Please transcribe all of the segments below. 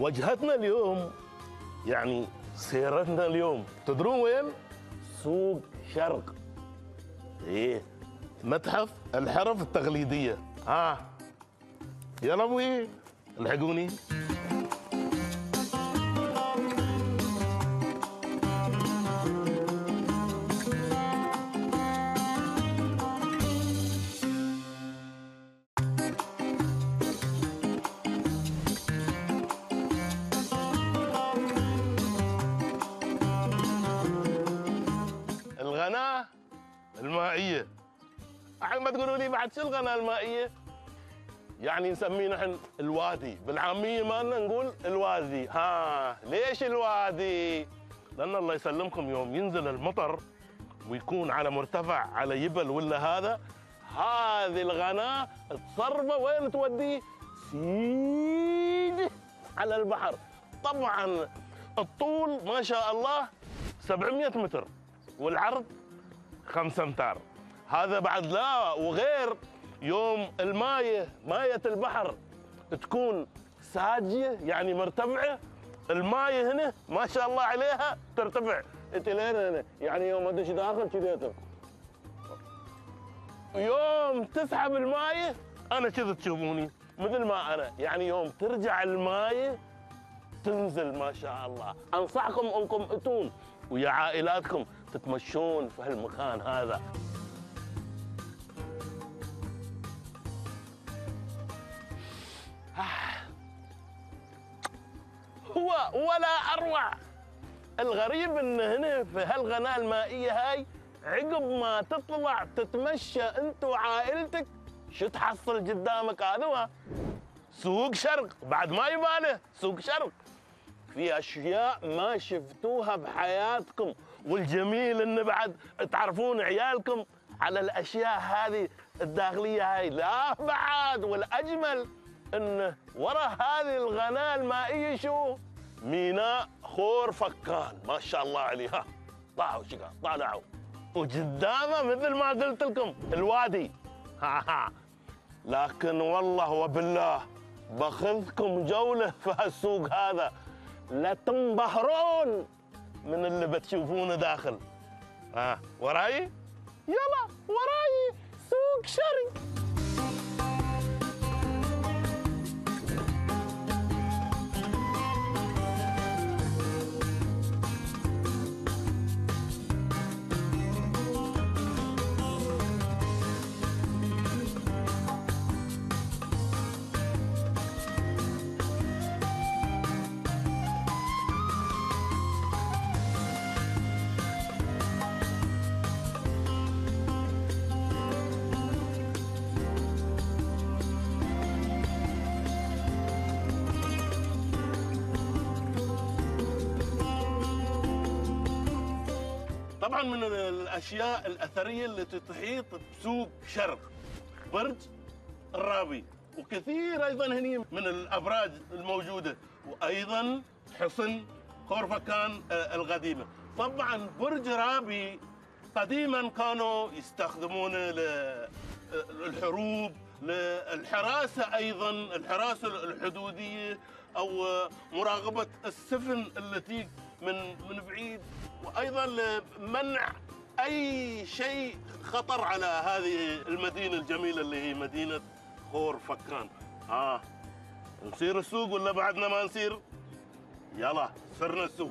وجهتنا اليوم يعني سيرتنا اليوم تدرون وين؟ سوق شرق. ايه متحف الحرف التقليدية. يلا ابوي الحقوني. الغناء المائية. ما تقولوا لي بعد شو الغناء المائية؟ يعني نسميه نحن الوادي، بالعامية مالنا نقول الوادي. ليش الوادي؟ لأن الله يسلمكم يوم ينزل المطر ويكون على مرتفع على جبل ولا هذه الغناء تصربه وين توديه؟ سيج على البحر. طبعا الطول ما شاء الله 700 متر والعرض 5 أمتار. هذا بعد لا وغير يوم ماية البحر تكون ساجية يعني مرتفعة، الماية هنا ما شاء الله عليها ترتفع انت لين هنا، يعني يوم ادش داخل كذا يوم تسحب الماية انا كذا تشوفوني مثل ما انا، يعني يوم ترجع الماية تنزل ما شاء الله. انصحكم انكم اتون ويا عائلاتكم تتمشون في هالمكان هذا. هو ولا اروع. الغريب ان هنا في هالغناء المائيه هاي عقب ما تطلع تتمشى انت وعائلتك شو تحصل قدامك؟ هذا سوق شرق، بعد ما يباله سوق شرق في اشياء ما شفتوها بحياتكم، والجميل ان بعد تعرفون عيالكم على الاشياء هذه الداخليه هاي. لا بعد والاجمل ان ورا هذه الغناء المائيه شو؟ ميناء خور فكان ما شاء الله عليها. طلعوا وقدامه مثل ما قلت لكم الوادي. لكن والله وبالله باخذكم جوله في هالسوق هذا لتنبهرون من اللي بتشوفونه داخل. وراي؟ يلا وراي سوق شرق. طبعا من الاشياء الاثريه التي تحيط بسوق شرق برج الرابي، وكثير ايضا هني من الابراج الموجوده، وايضا حصن خور فكان القديمه. طبعا برج رابي قديما كانوا يستخدمونه للحروب، للحراسه، ايضا الحراسه الحدوديه او مراقبه السفن التي من بعيد، وايضا لمنع اي شيء خطر على هذه المدينه الجميله اللي هي مدينه خور فكان. نسير السوق ولا بعدنا ما نسير؟ يلا صرنا السوق.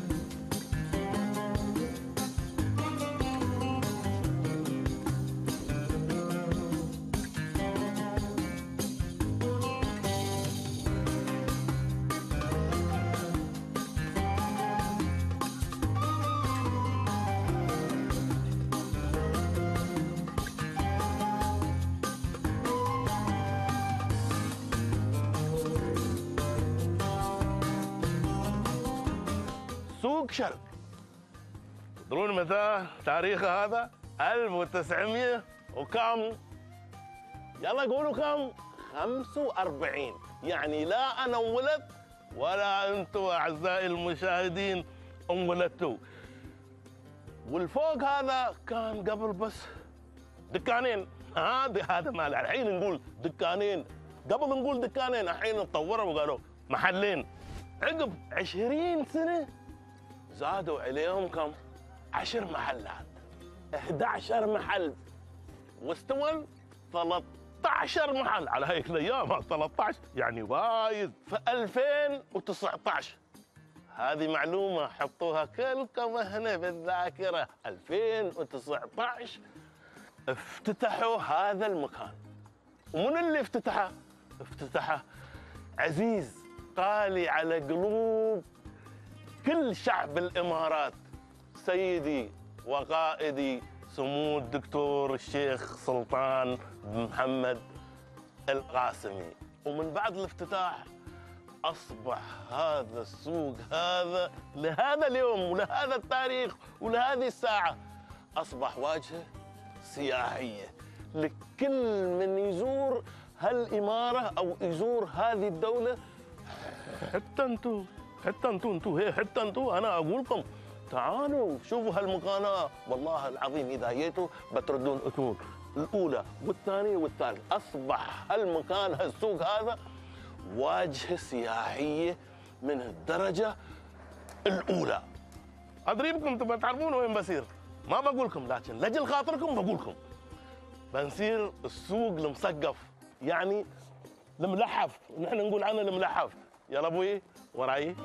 سوق شرق. تدرون متى تاريخه هذا؟ 1900 وكم؟ يلا قولوا كم؟ 45. يعني لا انا انولدت ولا انتم اعزائي المشاهدين انولدتوا. والفوق هذا كان قبل بس دكانين. هذا مال الحين نقول دكانين، قبل نقول دكانين، الحين تطوروا وقالوا محلين. عقب 20 سنة زادوا عليهم كم؟ 10 محلات، 11 محل، واستوى 13 محل على هيك الايام. 13 يعني وايد. في 2019 هذه معلومة حطوها كلكم هنا بالذاكرة، 2019 افتتحوا هذا المكان. ومن اللي افتتحه؟ افتتحه عزيز غالي على قلوب كل شعب الإمارات، سيدي وقائدي سمو الدكتور الشيخ سلطان محمد القاسمي. ومن بعد الافتتاح أصبح هذا السوق هذا لهذا اليوم ولهذا التاريخ ولهذه الساعة أصبح واجهة سياحية لكل من يزور هالإمارة أو يزور هذه الدولة. حتى انتو أنا أقول لكم تعالوا شوفوا هالمكان. والله العظيم إذا جيتوا بتردون أتون الأولى والثانية والثالثة. أصبح هالمكان هالسوق هذا واجهة سياحية من الدرجة الأولى. أدري بكم تبغى تعرفون وين بصير، ما بقول لكم، لكن لأجل خاطركم بقول لكم بنصير السوق المسقف، يعني الملحف، نحن نقول عنه الملحف. يلا ابوي وراي.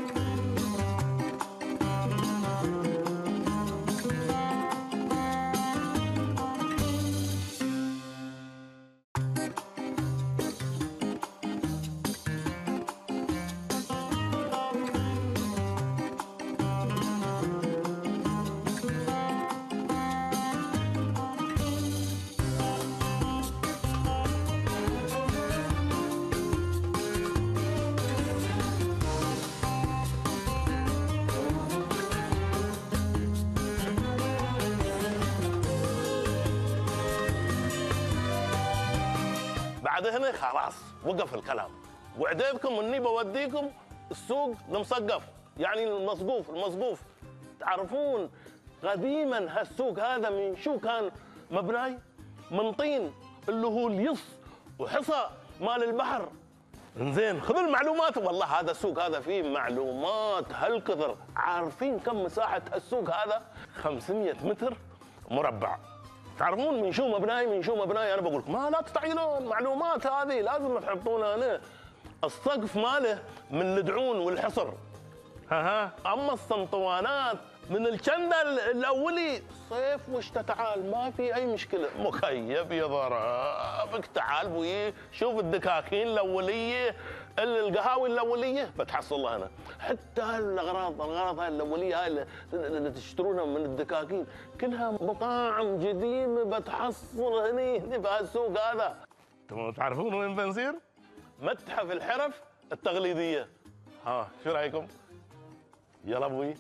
بعد هنا خلاص وقف الكلام، وعديبكم اني بوديكم السوق المسقف، يعني المسقوف. تعرفون قديما هالسوق هذا من شو كان مبناي؟ من طين اللي هو اليص وحصى مال البحر. انزين خذوا المعلومات، والله هذا السوق هذا فيه معلومات هالكثر. عارفين كم مساحة هالسوق هذا؟ 500 متر مربع. تعرفون من شو مبناي؟ انا بقول لكم ما لا تستعجلون، معلومات هذه لازم تحطونها هنا. السقف ماله من الدعون والحصر، اما السنطوانات من الشندة الاولي صيف وشتاء. تعال ما في اي مشكله، مكيف يضربك. تعال بوي شوف الدكاكين الاوليه، القهاوي الاوليه بتحصلها هنا. حتى الاغراض هاي الاوليه هاي اللي تشترونها من الدكاكين كلها مطاعم قديمه بتحصل هني بهالسوق هذا. انتم تعرفون وين بنصير؟ متحف الحرف التقليديه. شو رايكم؟ يلا ابوي.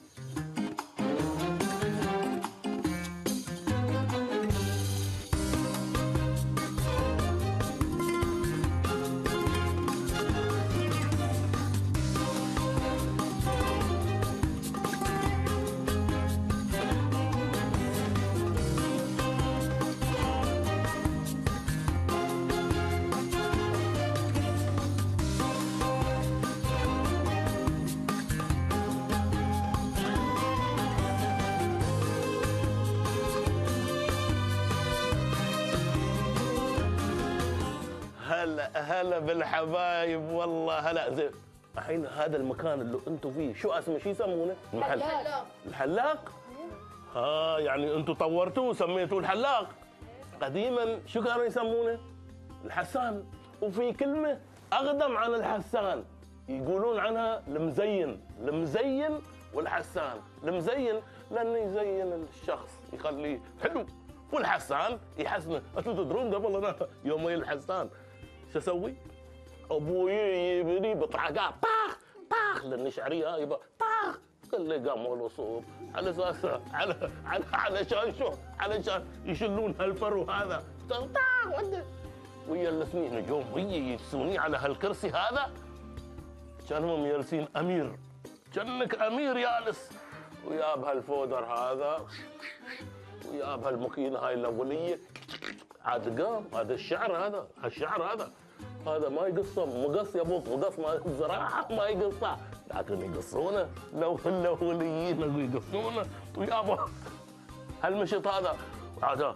هلا بالحبايب، والله هلا. زين الحين هذا المكان اللي انتم فيه شو اسمه؟ شو يسمونه؟ المحل الحلاق. يعني انتم طورتوه وسميتوه الحلاق. قديما شو كانوا يسمونه؟ الحسان. وفي كلمه اقدم عن الحسان يقولون عنها المزين والحسان. المزين لانه يزين الشخص يخليه حلو، والحسان يحسنه. انتم تدرون قبل انا يوم الحسان شو اسوي؟ ابوي يجيبني بطعقات طاخ لان شعريه هاي طاخ. كله قاموا له صوب على اساس علشان شو؟ علشان يشلون هالفرو هذا طاخ وده ويجلسني نجوم يجلسوني على هالكرسي هذا كانهم جالسين امير، كانك امير جالس وياب هالفودر هذا وياب هالماكينه هاي الاوليه. عاد قام هذا الشعر هذا ما يقصه مقص يا ابو مقص ما الزراعه ما يقصه لكن يقصونه لو الاوليين يقصونه ويابا هالمشط هذا هذا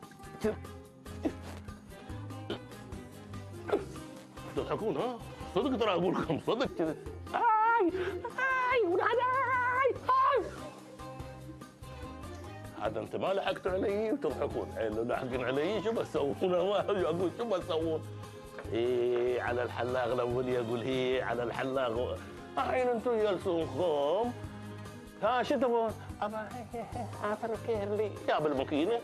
تضحكون ها؟ صدق ترى اقول لكم صدق كذا. ولاد هذا انت ما لحقتوا علي وتضحكون، لو لاحقين علي شو بسوون؟ اقول شو بسوون؟ ايه على الحلاق الاول يقول هي على الحلاق الحين انتم جالسونكم ها شو تبون؟ ابا عافر كيرلي يا بالماكينه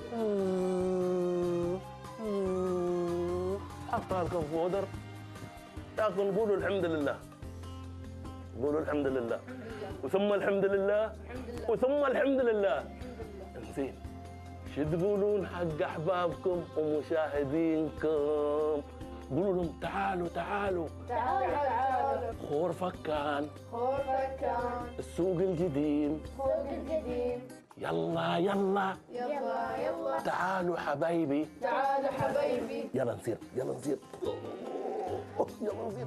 حط لكم فودر لكن قولوا الحمد لله، قولوا الحمد لله وثم الحمد لله وثم الحمد لله. زين شو تقولون حق احبابكم ومشاهدينكم؟ قولوا لهم تعالوا تعالوا تعالوا خور فكان خور فكان السوق القديم سوق القديم يلا يلا يلا تعالوا حبايبي تعالوا حبايبي يلا نصير يلا نصير يلا نصير.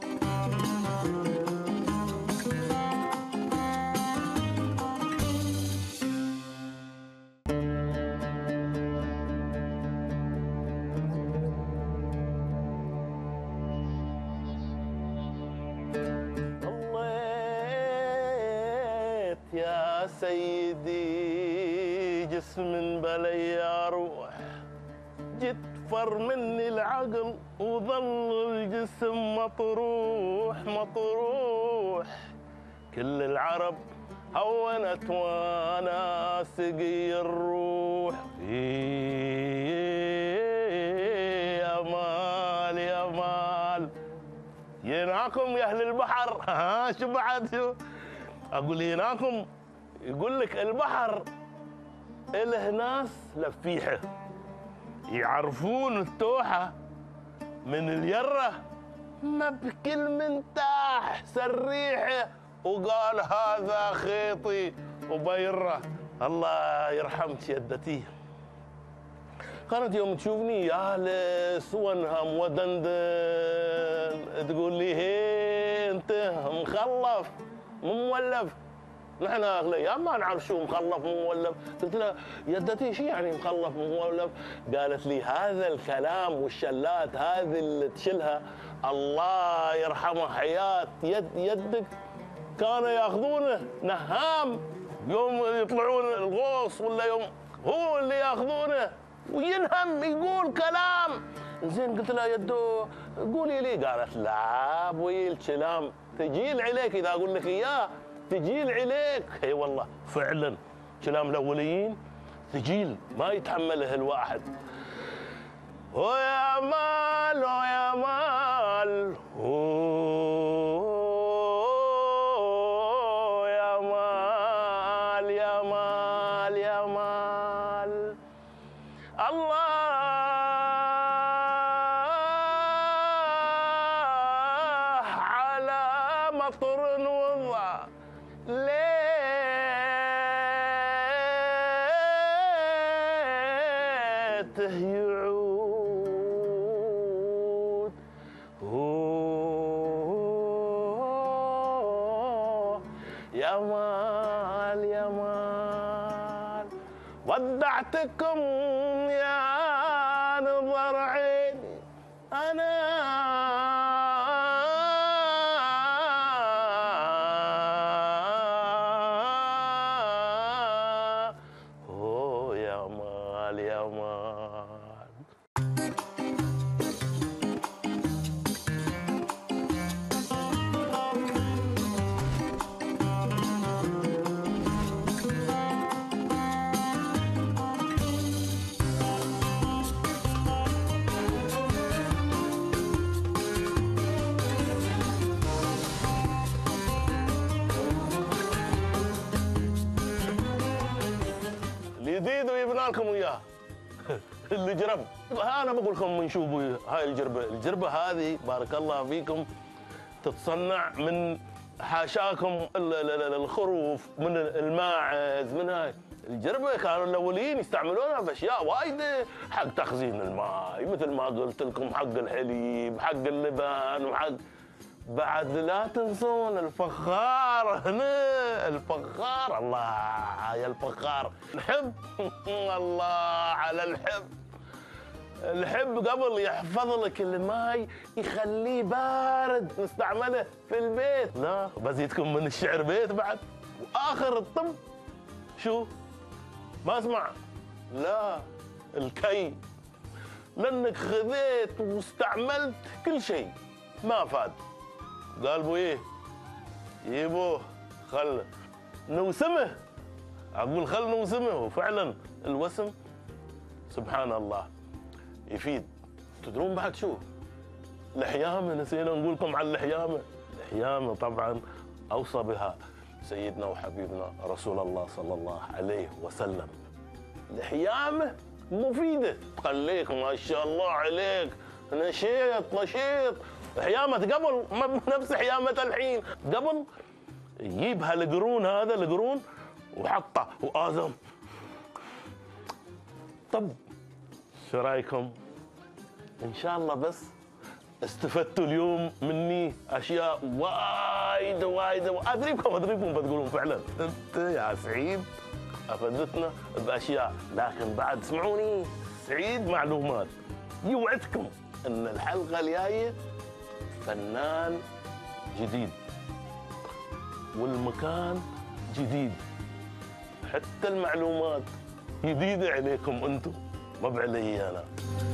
يا سيدي جسم بلي روح جيت فر مني العقل وظل الجسم مطروح مطروح. كل العرب هونت وانا سقي الروح. يا مال يا مال يناكم يا اهل البحر. ها شو بعد شو اقول هناكم؟ يقول لك البحر له ناس لفيحه يعرفون التوحه من اليره ما بكل منتاح سريحه وقال هذا خيطي وبيره. الله يرحمك يدتي كانت يوم تشوفني يا هلس وانهم ودندن تقول لي هي انت مخلف مولف. نحن الايام ما نعرف شو مخلف مولف. قلت لها يدتي شو يعني مخلف مولف؟ قالت لي هذا الكلام والشلات هذه اللي تشلها الله يرحمه حياه يدك كانوا ياخذونه نهام يوم يطلعون الغوص ولا يوم هو اللي ياخذونه وينهم يقول كلام. زين قلت لها يدو قولي لي. قالت لا ابوي الكلام تجيل عليك اذا اقول لك اياه تجيل عليك. اي والله فعلا كلام الاوليين ثقيل ما يتحمله الواحد. ويا مال ويا مال يا مال يا مال يا مال الله على مطر وضع ليته يعود. يا مال يا مال ودعتكم يا نظر عيني أنا يا مال يا مال. الجديد ويبنى لكم اياه الجرب. انا بقول لكم من شوفوا هاي الجربه هذه بارك الله فيكم تتصنع من حاشاكم الخروف من الماعز من هاي الجربه. كانوا الاولين يستعملونها في اشياء وايد حق تخزين الماء مثل ما قلت لكم حق الحليب حق اللبن وحق بعد لا تنسون الفخار هنا، الفخار الله يا الفخار، الحب الله على الحب. الحب قبل يحفظ لك الماي يخليه بارد نستعمله في البيت، لا بزيدكم من الشعر بيت بعد. واخر الطب شو؟ ما اسمع، لا الكي، لانك خذيت واستعملت كل شيء ما فاد. قال بو ايه يبوه خل نوسمه، اقول خل نوسمه، وفعلا الوسم سبحان الله يفيد. تدرون بعد شو؟ الحيامه، نسينا نقول لكم عن الحيامه. الحيامه طبعا اوصى بها سيدنا وحبيبنا رسول الله صلى الله عليه وسلم. الحيامه مفيده، تخليك ما شاء الله عليك نشيط نشيط. حيامه قبل ما نفس حيامه الحين، قبل يجيب هالقرون، هذا القرون وحطه وآزم. طب شو رايكم؟ ان شاء الله بس استفدتوا اليوم مني اشياء وايد وايد. ادريكم بتقولون فعلا انت يا سعيد افدتنا باشياء، لكن بعد اسمعوني، سعيد معلومات يوعدكم ان الحلقه الجايه فنان جديد والمكان جديد، حتى المعلومات جديده عليكم انتم، ما بعلي انا.